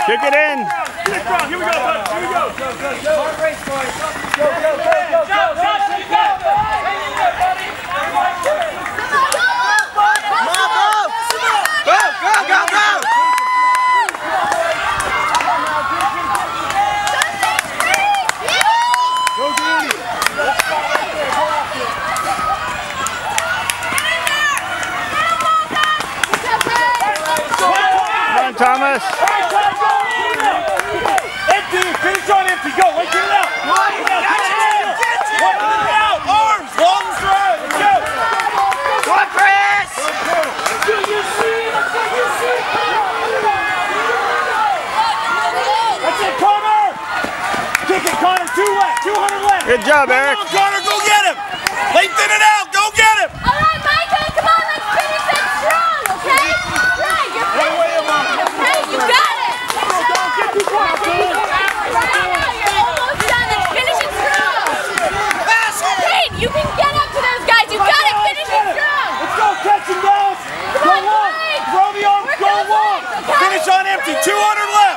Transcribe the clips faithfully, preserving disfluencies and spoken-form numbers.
Kick it in. Here we go, bud. Here we go. Go, go, go. Hard race, boys. Go, go, go, go, go. Josh, you got it. Hang in there, buddy. Come on, go. Go, go, go, go. Go, Danny. Come on, Thomas. Empty, finish on empty, go, wait, get it out! Get it out, get it out! Arms, long stride, let's go! Go on, Chris! Do you see? That's what you see! That's it, Connor! Kick it, Connor, two left, two hundred left! Good job, Eric. Come on, Connor, go get him! Lengthen it out, go get him! All right, Michael, come on, let's finish it strong, okay? Right, you're finishing it, okay? You got it! Don't get too far, Connor! You can get up to those guys. You got it. Finish it strong. Let's go. Catch him down. Go long. Throw the arms. Go long. Finish on empty. two hundred left.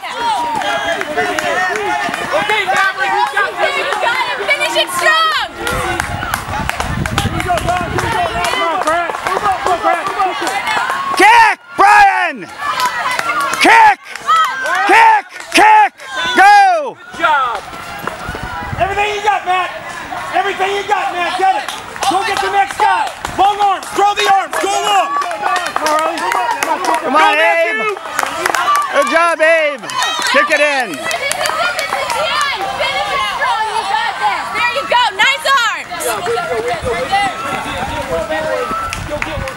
Okay, Maverick. You got it. You got it. Finish it strong. Here we go, Brian. Here we go. Come on, Brad. Move up. Move up, Brad. Kick, Brian. Kick. Kick. Kick. Go. Good job. Everything you got, Matt. Everything you got, man, get it! Go get the next guy! Long arms, throw the arms, go long! Come on, Abe! Good job, Abe! Kick it in! Finish it strong. You got this. There you go. Nice arms. Go get one.